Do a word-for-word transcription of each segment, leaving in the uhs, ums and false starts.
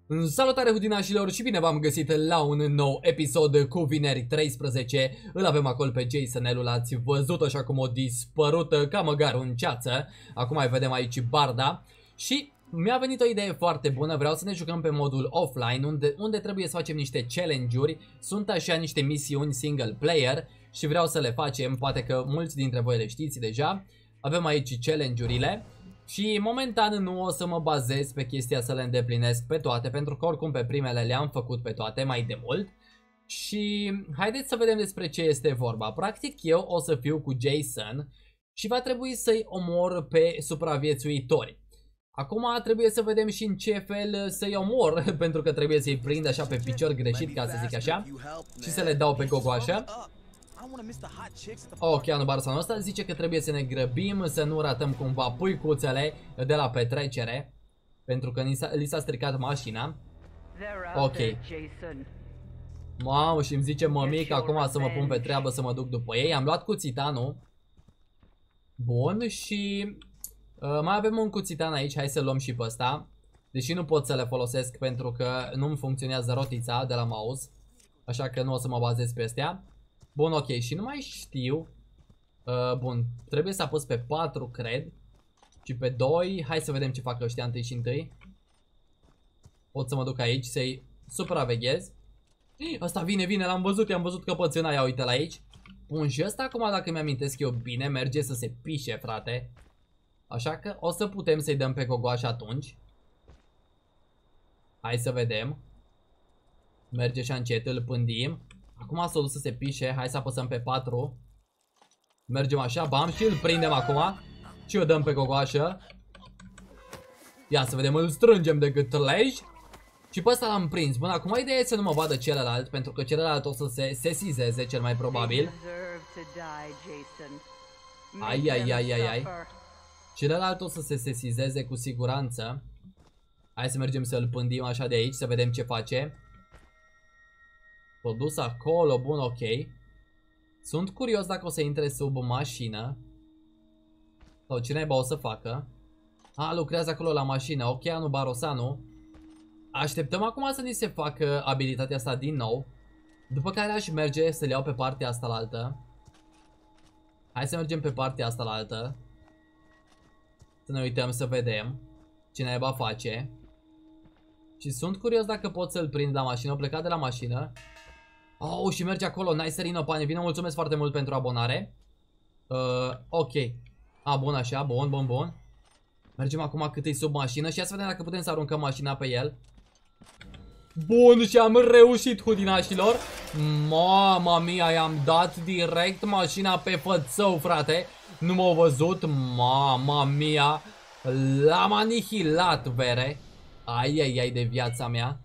Salutare hudinașilor și bine v-am găsit la un nou episod cu Vineri treisprezece. Îl avem acolo pe Jason, l ați văzut așa cum o dispărut ca măgarul în ceață. Acum mai vedem aici Barda. Și mi-a venit o idee foarte bună, vreau să ne jucăm pe modul offline unde, unde trebuie să facem niște challenge-uri. Sunt așa niște misiuni single player și vreau să le facem, poate că mulți dintre voi le știți deja. Avem aici challenge-urile. Și momentan nu o să mă bazez pe chestia să le îndeplinesc pe toate, pentru că oricum pe primele le-am făcut pe toate mai de mult. Și haideți să vedem despre ce este vorba. Practic eu o să fiu cu Jason și va trebui să-i omor pe supraviețuitori. Acum trebuie să vedem și în ce fel să-i omor, pentru că trebuie să-i prind așa pe picior greșit, ca să zic așa, și să le dau pe gogoașă. Ok, Anubarsanul ăsta zice că trebuie să ne grăbim, să nu ratăm cumva puicuțele de la petrecere, pentru că li s-a stricat mașina. Ok. Mamă, și îmi zice mămic acum să mă pun pe treabă să mă duc după ei. Am luat cuțitanul. Bun, și uh, mai avem un cuțitan aici, hai să luăm și pe ăsta. Deși nu pot să le folosesc pentru că nu-mi funcționează rotița de la mouse, așa că nu o să mă bazez pe astea. Bun, ok, și nu mai știu. uh, Bun, trebuie să apăs pe patru, cred. Și pe doi, hai să vedem ce fac ăștia întâi și întâi. Pot să mă duc aici să-i supraveghez. Ăsta vine, vine, l-am văzut, i-am văzut căpățâna, ia uite la aici. Bun, și ăsta acum, dacă mi-amintesc eu bine, merge să se pișe, frate. Așa că o să putem să-i dăm pe gogoaș atunci. Hai să vedem. Merge și încet, îl pândim. Acum s-a dus să se pișe, hai să apăsăm pe patru. Mergem așa, bam, și îl prindem acum. Și o dăm pe gogoașă. Ia să vedem, îl strângem de gâtlej. Și pe ăsta l-am prins. Bun, acum ideea e să nu mă vadă celălalt, pentru că celălalt o să se sesizeze cel mai probabil. Ai, ai, ai, ai, ai. Celălalt o să se sesizeze cu siguranță. Hai să mergem să-l pândim așa de aici, să vedem ce face. S-a dus acolo, bun, ok. Sunt curios dacă o să intre sub mașină sau ce naiba o să facă. A, lucrează acolo la mașină, ok, Anubarosanu. Așteptăm acum să ni se facă abilitatea asta din nou, după care aș merge să le iau pe partea asta la altă. Hai să mergem pe partea asta la altă. Să ne uităm să vedem ce naiba face. Și sunt curios dacă pot să-l prind la mașină, o plecat de la mașină. Oh, și merge acolo, nice, Rino Pane, bine, mulțumesc foarte mult pentru abonare. uh, Ok. A, bun așa, bun, bun, bun. Mergem acum cât e sub mașină și ia să vedem dacă putem să aruncăm mașina pe el. Bun, și am reușit, hudinașilor. Mama mia, i-am dat direct mașina pe fățău, frate. Nu m-au văzut, mama mia. L-am anihilat, vere. Ai, ai, ai de viața mea.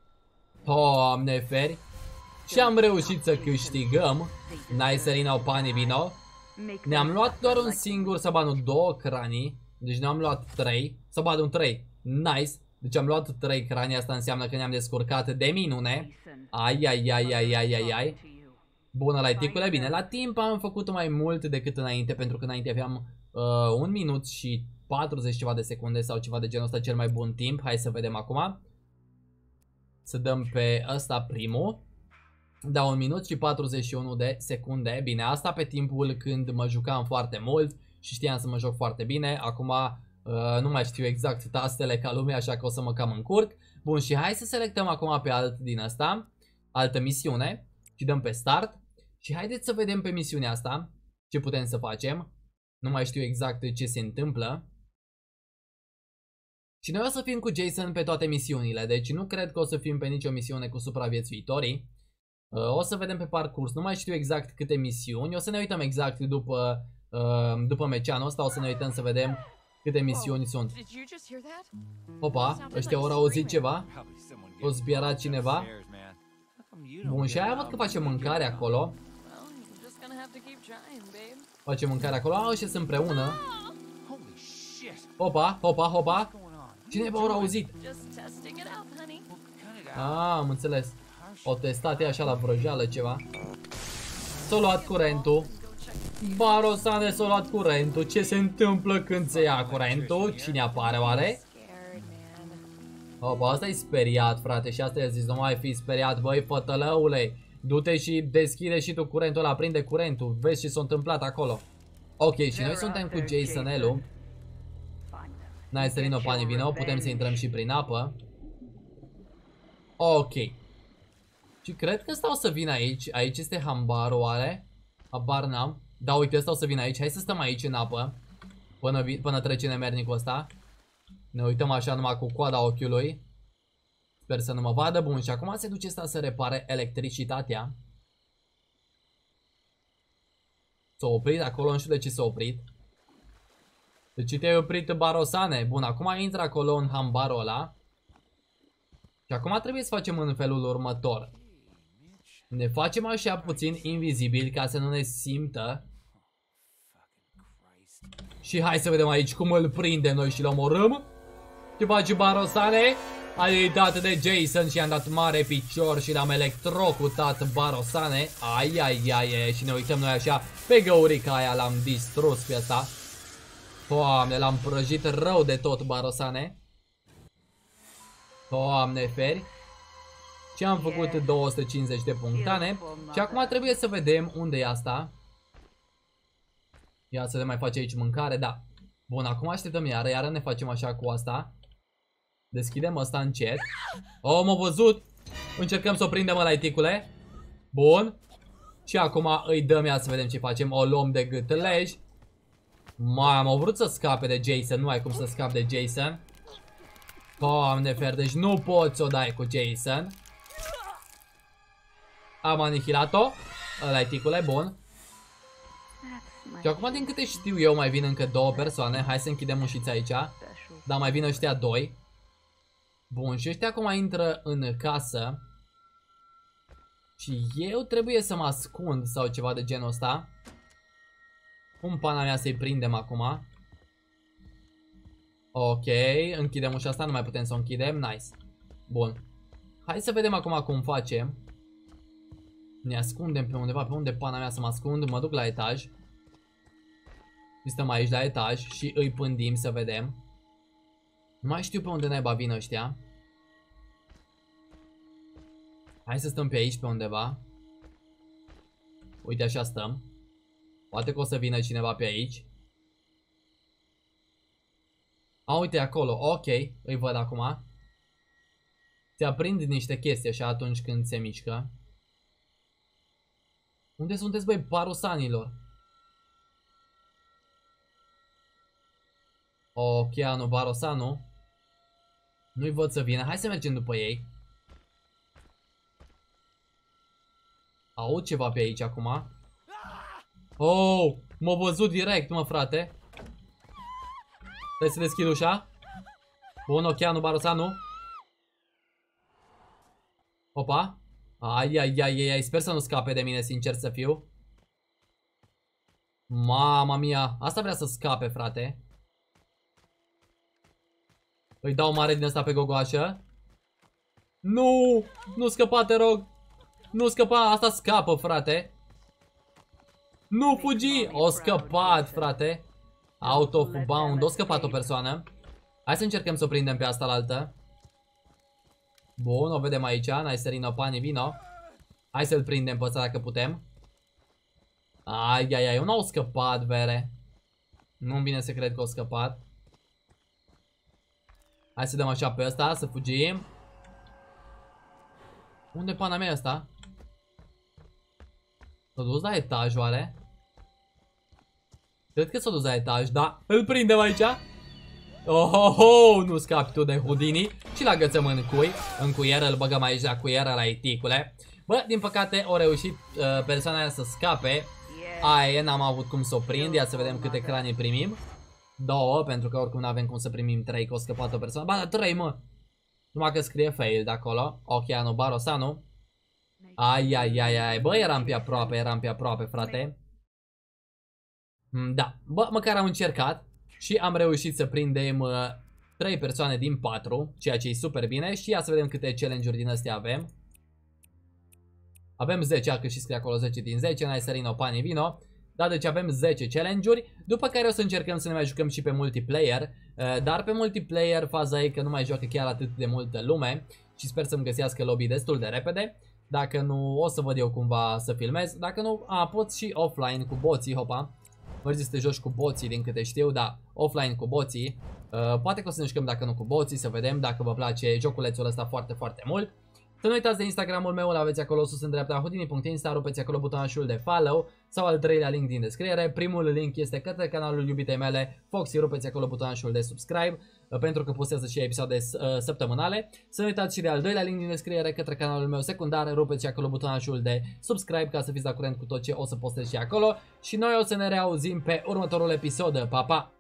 Doamne feri. Și am reușit să câștigăm. Nice, Rino Pani, vino. Ne-am luat doar un singur, sau ba nu, două cranii. Deci ne-am luat trei. Sau ba nu, trei. Nice. Deci am luat trei cranii, asta înseamnă că ne-am descurcat de minune. Ai, ai, ai, ai, ai, ai, ai. Bună, la ticule, bine. La timp am făcut mai mult decât înainte, pentru că înainte aveam uh, un minut și patruzeci ceva de secunde sau ceva de genul ăsta, cel mai bun timp. Hai să vedem acum. Să dăm pe ăsta primul. Da, un minut și patruzeci și unu de secunde. Bine, asta pe timpul când mă jucam foarte mult și știam să mă joc foarte bine. Acum uh, nu mai știu exact tastele ca lumea, așa că o să mă cam încurc. Bun, și hai să selectăm acum pe alt din asta, altă misiune, și dăm pe start. Și haideți să vedem pe misiunea asta ce putem să facem. Nu mai știu exact ce se întâmplă. Și noi o să fim cu Jason pe toate misiunile, deci nu cred că o să fim pe nicio misiune cu supraviețuitorii. O să vedem pe parcurs, nu mai știu exact câte misiuni, o să ne uităm exact după, după mecianul ăsta, o să ne uităm să vedem câte misiuni sunt. Opa, ăștia au auzit ceva? O zbiera cineva? Bun, și aia văd că face mâncare acolo. Face mâncare acolo, a, ăștia sunt împreună. Opa, opa, opa. Cineva au auzit? A, am înțeles. O testat așa la vrăjeală ceva. S-a luat curentul. Barosane, s-a luat curentul. Ce se întâmplă când se ia curentul? Cine apare oare? Opa, asta e speriat, frate, și asta i-a zis, nu mai fi speriat, băi, fătălăule. Du-te și deschide și tu curentul ăla, prinde curentul, vezi ce s-a întâmplat acolo. Ok, și noi suntem cu Jasonelul. Nice, Serino, Pani, vino, putem să intrăm și prin apă. Ok. Și cred că ăsta o să vină aici, aici este hambarul, oare? Habar n-am. Da, uite, ăsta o să vină aici, hai să stăm aici în apă. Până, până trece nemernicul ăsta. Ne uităm așa numai cu coada ochiului. Sper să nu mă vadă. Bun, și acum se duce ăsta să repare electricitatea. S-a oprit acolo, nu știu de ce s-a oprit. Deci te-ai oprit, Barosane. Bun, acum intră acolo în hambarul ăla. Și acum trebuie să facem în felul următor. Ne facem așa puțin invizibili ca să nu ne simtă. Și hai să vedem aici cum îl prindem noi și-l omorâm. Ce faci, Barosane? Ai dat de Jason și i-am dat mare picior și l-am electrocutat, Barosane. Ai, ai, ai, ai, și ne uităm noi așa pe găurica aia, l-am distrus pe asta. Doamne, l-am prăjit rău de tot, Barosane. Doamne, feri. Și am făcut două sute cincizeci de punctane. Și acum trebuie să vedem unde e asta. Ia să le mai face aici mâncare, da. Bun, acum așteptăm iară, iară ne facem așa cu asta. Deschidem ăsta încet. Oh, m-a văzut. Încercăm să o prindem ăla, ticule. Bun. Și acum îi dăm, ia să vedem ce facem. O luăm de gâtlej. Mamă, am vrut să scape de Jason. Nu ai cum să scape de Jason. Doamne fer, deci nu poți să o dai cu Jason. Am anihilat-o. Ăla-i, ticule, bun. Și acum, din câte știu eu, mai vin încă două persoane. Hai să închidem ușița aici. Dar mai vin ăștia doi. Bun, și ăștia acum intră în casă. Și eu trebuie să mă ascund sau ceva de genul ăsta. Cum pana mea să-i prindem acum? Ok, închidem ușa asta, nu mai putem să o închidem, nice. Bun. Hai să vedem acum cum facem. Ne ascundem pe undeva, pe unde pana mea să mă ascund, mă duc la etaj. Și stăm aici la etaj și îi pândim să vedem. Nu mai știu pe unde naiba vin ăștia. Hai să stăm pe aici pe undeva. Uite, așa stăm. Poate că o să vină cineva pe aici. A, uite acolo, ok, îi văd acum. Se aprind niște chestii așa atunci când se mișcă. Unde sunteți, băi, Barosanilor? Ok, anu, Barosanu. Nu-i văd să vină, hai să mergem după ei. Aud ceva pe aici acum. Oh, m-a văzut direct, mă, frate. Trebuie să deschid ușa. Bun, ok, anu, Barosanu. Opa. Ai, ai, ai, ai, sper să nu scape de mine, sincer să fiu. Mama mia, asta vrea să scape, frate. Îi dau mare din asta pe gogoașă. Nu, nu scăpa, te rog. Nu scăpa, asta scapă, frate. Nu fugi, o scăpat, frate. Out of bound, o scăpat o persoană. Hai să încercăm să o prindem pe asta la altă. Bun, o vedem aici, Nice, Serino, Pani, vino. Hai să-l prindem pe ăsta dacă putem. Ai, ai, ai, nu au scăpat, vere. Nu-mi vine să cred că au scăpat. Hai să dăm așa pe ăsta, să fugim. Unde pana mea ăsta? S-a dus la etaj, oare? Cred că s-a dus la etaj, da. Îl prindem aici. Oh, oh, oh, nu scapi tu de Houdini. Și l agățăm în cui. În cuier, îl băgăm aici la cuier, la iticule. Bă, din păcate, au reușit uh, persoana aia să scape. Aia, n-am avut cum să o prind. Ia să vedem câte cranii primim. Două, pentru că oricum n-avem cum să primim trei, că o scăpat o persoană. Ba, da, trei, mă. Numai că scrie fail de acolo. Ok, anu, Barosanu. Ai, ai, ai, ai. Bă, eram pe aproape, eram pe aproape, frate. Da, bă, măcar am încercat. Și am reușit să prindem uh, trei persoane din patru, ceea ce e super bine. Și ia să vedem câte challenge-uri din astea avem. Avem zece, că și scrie acolo zece din zece. Nice, Serino, Pani, vino. Da, deci avem zece challenge-uri, după care o să încercăm să ne mai jucăm și pe multiplayer. Dar pe multiplayer faza e că nu mai joacă chiar atât de multă lume și sper să-mi găsească lobby destul de repede. Dacă nu, o să văd eu cumva să filmez. Dacă nu, a, pot și offline cu boții, hopa. Mergi să te joci cu boții din câte știu, da, offline cu boții. uh, Poate că o să ne jucăm dacă nu cu boții, să vedem dacă vă place joculețul ăsta foarte, foarte mult. Să nu uitați de Instagramul meu, îl aveți acolo sus în dreapta, houdini punct insta, rupeți acolo butonul de follow sau al treilea link din descriere. Primul link este către canalul iubitei mele, Foxy, rupeți acolo butonul de subscribe, pentru că postează și episoade uh, săptămânale. Să nu uitați și de al doilea link din descriere către canalul meu secundar, rupeți acolo butonul de subscribe ca să fiți la curent cu tot ce o să postez și acolo. Și noi o să ne reauzim pe următorul episod. Pa, pa!